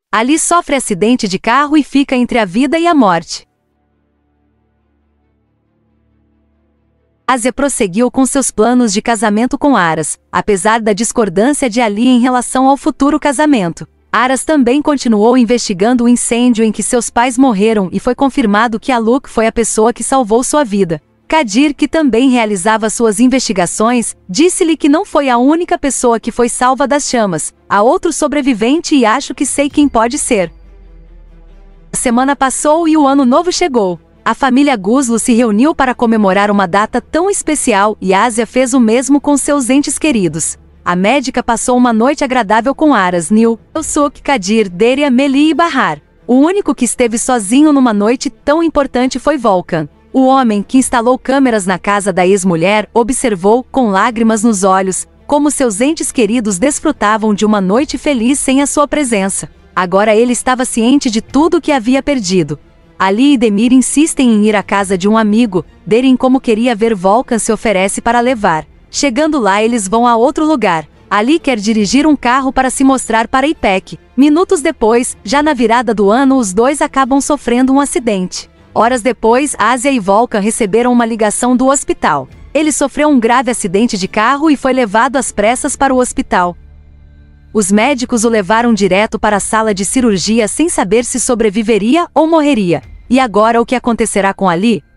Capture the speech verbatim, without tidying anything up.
Ali sofre acidente de carro e fica entre a vida e a morte. Ásia prosseguiu com seus planos de casamento com Aras, apesar da discordância de Ali em relação ao futuro casamento. Aras também continuou investigando o incêndio em que seus pais morreram e foi confirmado que Aluk foi a pessoa que salvou sua vida. Kadir, que também realizava suas investigações, disse-lhe que não foi a única pessoa que foi salva das chamas. Há outro sobrevivente e acho que sei quem pode ser. A semana passou e o ano novo chegou. A família Guzlo se reuniu para comemorar uma data tão especial e Ásia fez o mesmo com seus entes queridos. A médica passou uma noite agradável com Aras, Nil, Elsuk, Kadir, Deria, Meli e Bahar. O único que esteve sozinho numa noite tão importante foi Volkan. O homem que instalou câmeras na casa da ex-mulher observou, com lágrimas nos olhos, como seus entes queridos desfrutavam de uma noite feliz sem a sua presença. Agora ele estava ciente de tudo o que havia perdido. Ali e Demir insistem em ir à casa de um amigo. Derin, como queria ver Volkan, se oferece para levar. Chegando lá, eles vão a outro lugar. Ali quer dirigir um carro para se mostrar para Ipek. Minutos depois, já na virada do ano, os dois acabam sofrendo um acidente. Horas depois, Ásia e Volkan receberam uma ligação do hospital. Ele sofreu um grave acidente de carro e foi levado às pressas para o hospital. Os médicos o levaram direto para a sala de cirurgia sem saber se sobreviveria ou morreria. E agora o que acontecerá com Ali?